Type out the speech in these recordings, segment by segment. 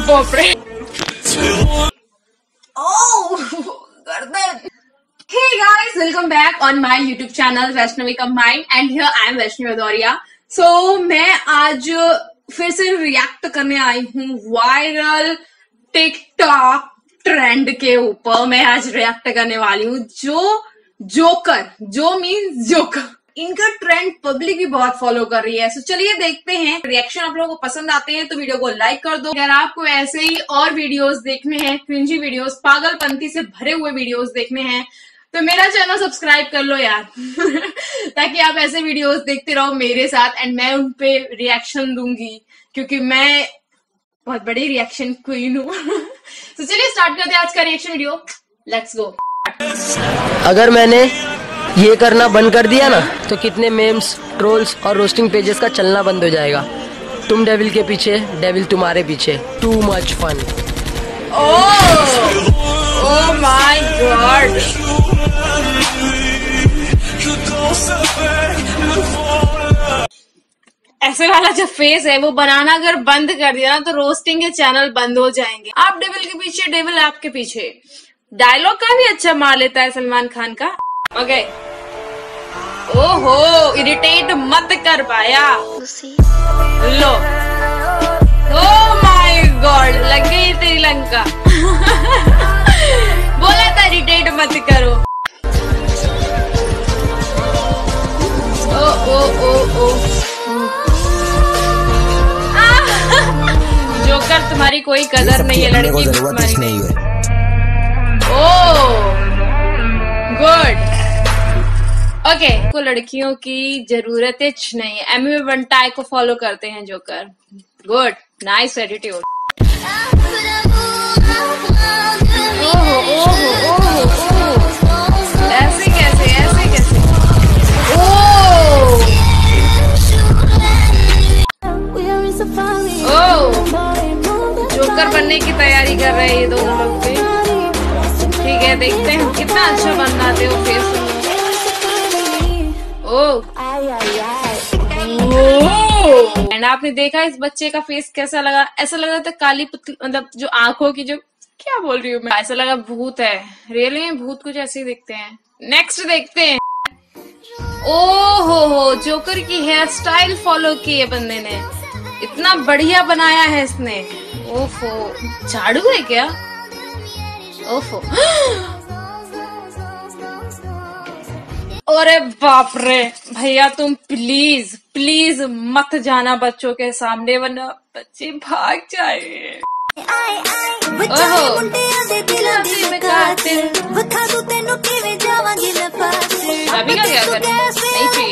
बाप रे। गर्दन। Hey guys, welcome back on my YouTube channel Vaishnavi combined and here I am Vaishnavi Bhadauria. So मैं आज फिर से रिएक्ट करने आई हूँ वायरल टिकटॉक ट्रेंड के ऊपर। मैं आज रिएक्ट करने वाली हूँ जो मीन्स जोकर। इनका ट्रेंड पब्लिक भी बहुत फॉलो कर रही है। सो चलिए देखते हैं। रिएक्शन आप लोगों को पसंद आते हैं तो वीडियो को लाइक कर दो। अगर आपको ऐसे ही और वीडियोस देखने हैं, क्रिंजी वीडियोस, पागलपंती से भरे हुए वीडियोस देखने हैं तो मेरा चैनल सब्सक्राइब कर लो यार ताकि आप ऐसे वीडियोस देखते रहो मेरे साथ एंड मैं उन पे रिएक्शन दूंगी क्योंकि मैं बहुत बड़ी रिएक्शन क्वीन हूँ। तो चलिए स्टार्ट करते हैं आज का रिएक्शन वीडियो। Let's go. अगर मैंने ये करना बंद कर दिया ना तो कितने मेम्स, ट्रोल्स और रोस्टिंग पेजेस का चलना बंद हो जाएगा। तुम डेविल के पीछे, डेविल तुम्हारे पीछे। Too much fun. Oh my God. ऐसे वाला जो फेस है वो बनाना अगर बंद कर दिया ना तो रोस्टिंग के चैनल बंद हो जाएंगे। आप डेविल के पीछे, डेविल आपके पीछे। डायलॉग का भी अच्छा मार लेता है सलमान खान का। ओके। ओहो, इरिटेट मत कर पाया। लो। ओह माय गॉड, लग गई तेरी लंका। बोला था इरिटेट मत करो। ओ ओ ओ ओ। जोकर तुम्हारी कोई कदर नहीं है, लड़की तुम्हारी नहीं है। Oh good. ओके। को लड़कियों की जरूरत नहीं है। एमी बंटाई को फॉलो करते हैं जोकर। Good, nice attitude. ओहो ओहो ओहो ओहो, ऐसे कैसे, ऐसे कैसे। जोकर बनने की तैयारी कर रहे हैं ये दोनों लोग भी। ठीक है, देखते हैं कितना अच्छा बनाते हो फेस। एंड आपने देखा इस बच्चे का फेस कैसा लगा? ऐसा लगा था काली पुतली, मतलब जो आंखों की, जो क्या बोल रही हूँ मैं, ऐसा लगा भूत है। रियली में भूत कुछ ऐसे ही दिखते हैं। नेक्स्ट देखते हैं। ओहो, जोकर की हेयर स्टाइल फॉलो की है बंदे ने। इतना बढ़िया बनाया है इसने। ओफो, झाड़ू है क्या? ओफो। अरे बाप रे भैया, तुम प्लीज प्लीज मत जाना बच्चों के सामने वरना बच्चे भाग जाएंगे। ओहो, अभी का क्या करें? नहीं चाहिए।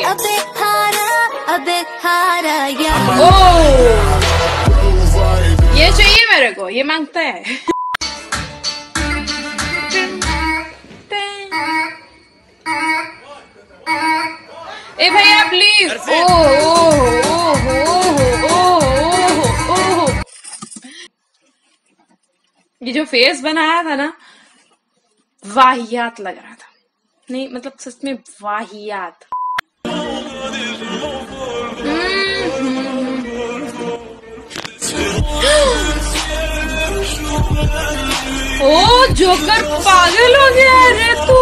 ओह, ये चाहिए मेरे को, ये मांगता है। ए भैया प्लीज। ये जो फेस बनाया था ना, वाहियात लग रहा था। नहीं मतलब सच में वाहियात। ओ जोकर पागल हो गया रे तू।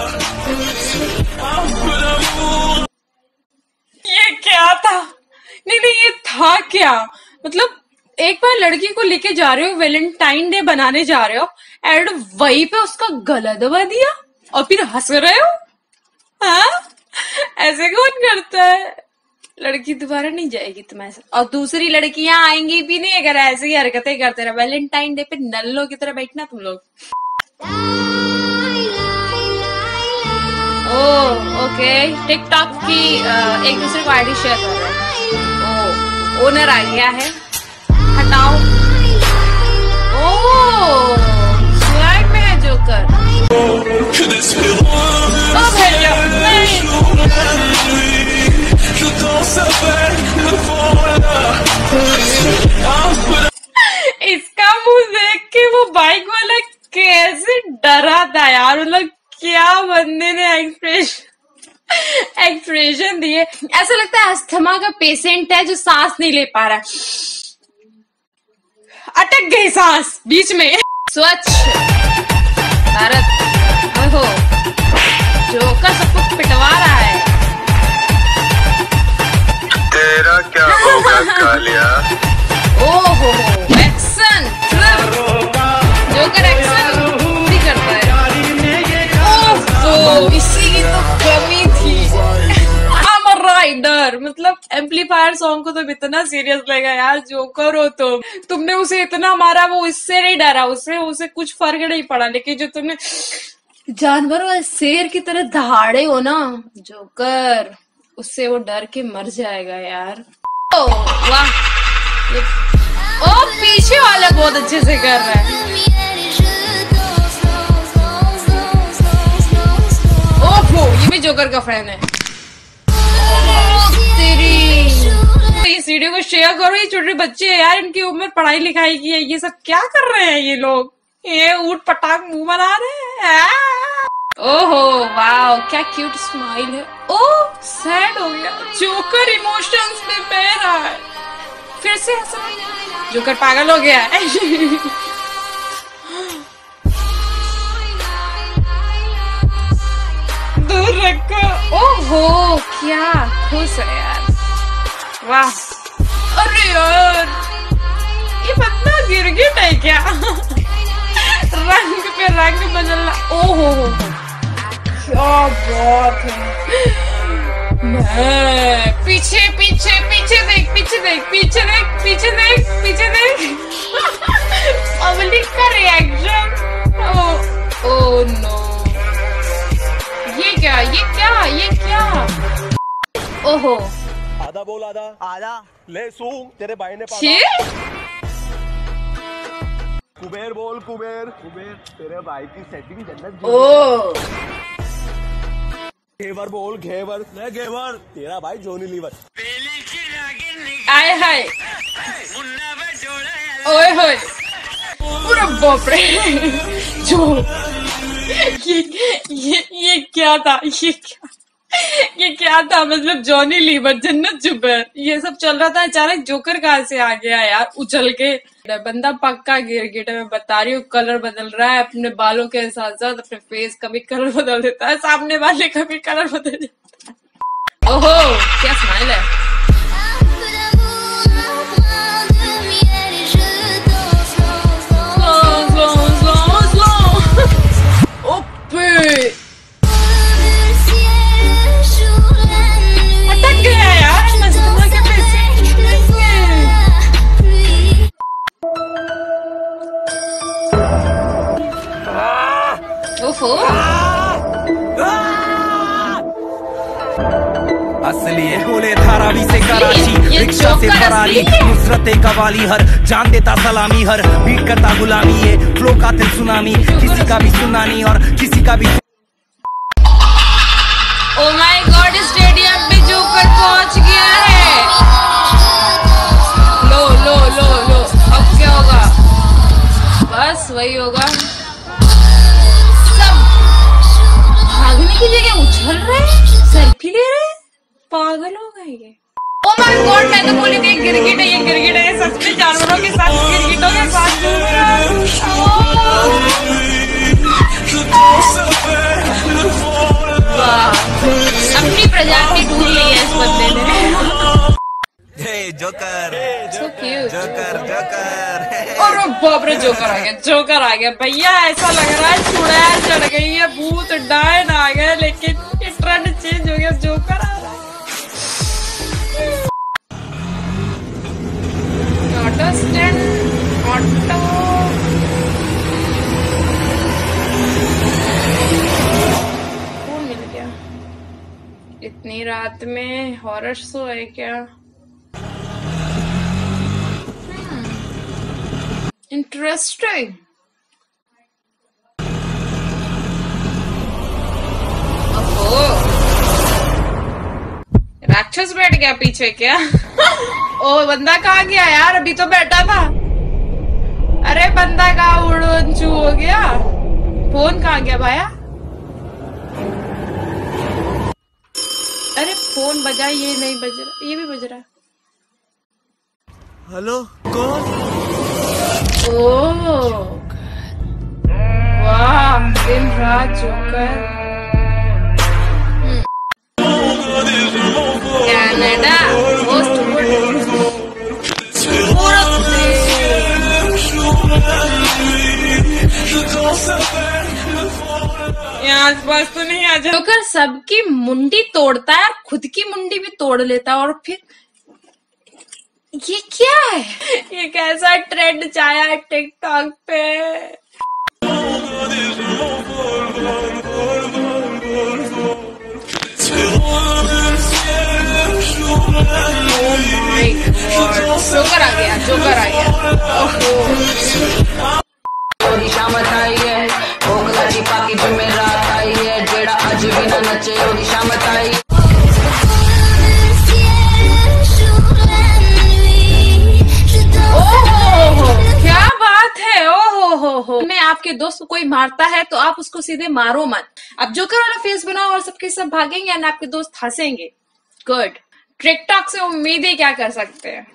ये क्या था? नहीं नहीं, ये था क्या? मतलब एक बार लड़की को लेके जा रहे हो, वैलेंटाइन डे बनाने जा रहे हो एंड वहीं पे उसका गला दबा दिया और फिर हंस रहे हो। हाँ, ऐसे कौन करता है? लड़की दोबारा नहीं जाएगी तुम्हारे साथ और दूसरी लड़कियां आएंगी भी नहीं अगर ऐसे ही हरकतें करते रहे। वैलेंटाइन डे पे नल्लों की तरह बैठना तुम लोग। ओके। टिकटॉक की एक दूसरे को आईडी शेयर कर रहे हैं। ओनर आ गया है, हटाओ। स्वैग में है जोकर। इसका मुंह देख के वो बाइक वाला कैसे डरा था यार। मतलब क्या बंदे ने एक्सप्रेशन दिए। ऐसा लगता है अस्थमा का पेशेंट है जो सांस नहीं ले पा रहा है। अटक अटक गई सांस बीच में। स्वच्छ भारत, ओहो जोकर सबको पिटवा रहा है। तेरा क्या होगा कालिया? ओहो एक्शन, जोकर एक्शन भी करता है। ओहो इसी की तो कमी थी। राइडर मतलब एम्पलीफायर सॉन्ग को तो इतना सीरियस लेगा यार। जोकर हो तुमने उसे इतना मारा, वो इससे नहीं डरा, उसे कुछ फर्क नहीं पड़ा। लेकिन जो तुमने जानवर और शेर की तरह दहाड़े हो ना जोकर, उससे वो डर के मर जाएगा यार। ओ वाह, ओ पीछे वाला बहुत अच्छे से कर रहा है। ओहो ये भी जोकर का फैन है। इस वीडियो को शेयर करो, ये छोटे बच्चे हैं यार, इनकी उम्र पढ़ाई लिखाई की है, ये सब क्या कर रहे हैं ये लोग? ये ऊट पटांग मुंह बना रहे हैं। ओहो वाओ क्या क्यूट स्माइल है। ओह सैड हो गया, जोकर इमोशंस में बह रहा है। फिर से हंसा, जोकर पागल हो गया है। दूर रखो। ओहो क्या खुश है यार, वाह। अरे यार ये बंदा गिरगिट है क्या? रंग पे रंग बदल रहा। ओहो क्या बात है। मैं पीछे पीछे पीछे देख, पीछे देख, पीछे देख, पीछे देख, पीछे देख। पब्लिक का रिएक्शन। ओ नो, ये क्या, ये क्या, ये क्या? ओहो आधा बोल, आधा ले सू, तेरे भाई ने कुबेर बोल, कुबेर तेरे भाई की सेटिंग जन्नत। ओ घेवर बोल, घेवर ले, घेवर तेरा भाई जोनी लीवर। आए हाय, ओए होए पूरा बाप रे। जो ये क्या था, ये क्या था? मतलब जॉनी लीवर, जन्नत जुबैर, ये सब चल रहा था। अचानक जोकर कहाँ से आ गया यार उछल के? बंदा पक्का गिरगिट है, मैं बता रही हूँ। कलर बदल रहा है अपने बालों के साथ साथ, अपने फेस का भी कलर बदल देता है, सामने वाले का भी कलर बदल देता है। ओहो क्या स्माइल है। असली बोले धारावी से कराची, रिक्शा से फरारी, नुसरते कवाली, हर जान देता सलामी, हर बीट करता गुलामी, ये फ्लो का दिल सुनामी, किसी का भी सुनानी और किसी का भी। ओ माय गॉड, स्टेडियम पे जोकर पहुंच गया है। लो लो लो लो, अब क्या होगा? बस वही होगा, सब भागने की जगह उछल रहे, सेल्फी ले रहे, पागल हो गए ये। ओ माय गॉड, मैं तो बोली थी गिरगिट है, ये गिरगिट है, सच में जानवरों के साथ, गिरगिटों के साथ घूम रहा है। अपनी प्रजाति ढूंढ ली है इस बंदे ने। Joker So cute. जोकर और बाप रे, जोकर आ गया भैया। ऐसा लग रहा है चुड़ैल चढ़ गई है, भूत डायन आ गए, लेकिन ये ट्रेंड चेंज हो गया, जोकर आ रहा है। ऑटो स्टैंड, ऑटो कौन मिल गया इतनी रात में? हॉरर शो है क्या? इंटरेस्टिंग। राक्षस बैठ गया पीछे क्या? ओ बंदा कहाँ गया यार? अभी तो बैठा था। अरे बंदा कहाँ उड़ू हो गया? फोन कहाँ गया भाया? अरे फोन बजा, ये नहीं बज रहा, ये भी बज रहा। हेलो कौन? ओह वाह, दिन रात जोकर। कनाडा मोस्ट यहाँ आसपास तो नहीं आ जाए। जोकर सबकी मुंडी तोड़ता है और खुद की मुंडी भी तोड़ लेता है, और फिर ये क्या है? ये कैसा ट्रेंड छाया है टिकटॉक पे? जोकर आ गया, जोकर आ गया। शामत आई है, ओगला दी पाकी जुमेरात आई है, जेड़ा अज भी ना नचे ओदी शामत आई। क्या बात है, ओहो हो। मैं आपके दोस्त को कोई मारता है तो आप उसको सीधे मारो मत, आप जोकर वाला फेस बनाओ और सबके सब भागेंगे एंड आपके दोस्त हंसेंगे। गुड। टिकटॉक से उम्मीदें क्या कर सकते हैं।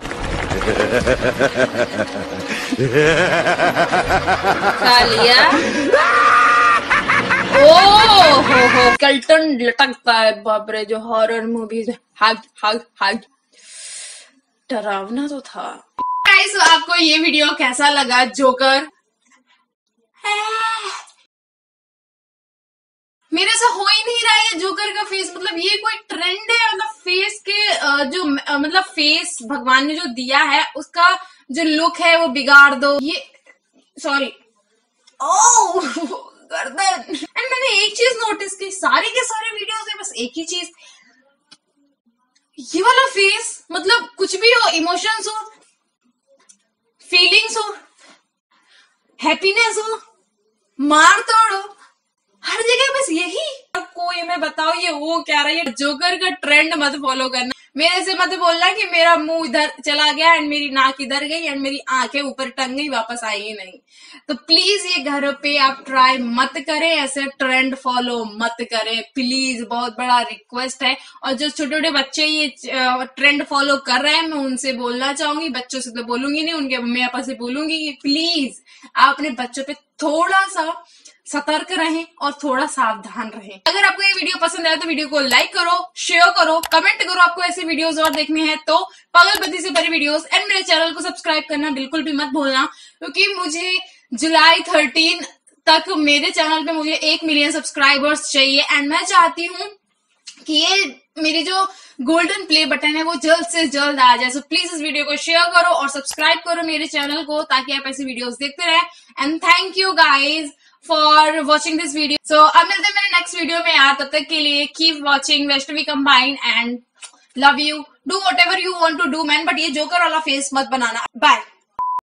खा लिया। ओह हो, स्केलेटन लटकता है, बाप रे, जो हॉरर मूवीज। हग हग हग, डरावना तो था। गाइस, आपको ये वीडियो कैसा लगा? जोकर मेरे से हो ही नहीं रहा है जोकर का फेस, मतलब ये कोई ट्रेंड है? मतलब फेस के जो मतलब फेस भगवान ने जो दिया है उसका जो लुक है वो बिगाड़ दो। ये सॉरी, ओह गर्दन। एंड मैंने एक चीज नोटिस की, सारे के सारे वीडियोस में बस एक ही चीज, ये वाला फेस, मतलब कुछ भी हो, इमोशंस हो, फीलिंग्स हो, हैप्पीनेस हो, मार तोड़ो, हर जगह बस यही। आपको ये मैं बताओ, ये वो क्या रहा है? जोकर का ट्रेंड मत फॉलो करना। मेरे से मत बोलना कि मेरा मुंह इधर चला गया एंड मेरी नाक इधर गई एंड मेरी आंखें ऊपर टंग गई, वापस आई ही नहीं। तो प्लीज ये घर पे आप ट्राई मत करें, ऐसे ट्रेंड फॉलो मत करें प्लीज, बहुत बड़ा रिक्वेस्ट है। और जो छोटे छोटे बच्चे ये ट्रेंड फॉलो कर रहे हैं, मैं उनसे बोलना चाहूंगी, बच्चों से तो बोलूंगी नहीं, उनके मम्मी पापा से बोलूंगी कि प्लीज आप अपने बच्चों पे थोड़ा सा सतर्क रहें और थोड़ा सावधान रहें। अगर आपको ये वीडियो पसंद आया तो वीडियो को लाइक करो, शेयर करो, कमेंट करो आपको ऐसे वीडियोस और देखने हैं तो, पागलपंती से भरी वीडियोस। एंड मेरे चैनल को सब्सक्राइब करना बिल्कुल भी मत भूलना, क्योंकि मुझे जुलाई 13 तक मेरे चैनल पे मुझे 1 मिलियन सब्सक्राइबर्स चाहिए। एंड मैं चाहती हूँ कि ये मेरी जो गोल्डन प्ले बटन है वो जल्द से जल्द आ जाए। सो प्लीज इस वीडियो को शेयर करो और सब्सक्राइब करो मेरे चैनल को, ताकि आप ऐसी वीडियोस देखते रहे। And thank you guys for watching this video. So अब मिलते हैं मेरे नेक्स्ट वीडियो में। यार तब तक के लिए keep watching Vaishnavi combine and love you, do whatever you want to do man, but ये जोकर वाला फेस मत बनाना। बाय।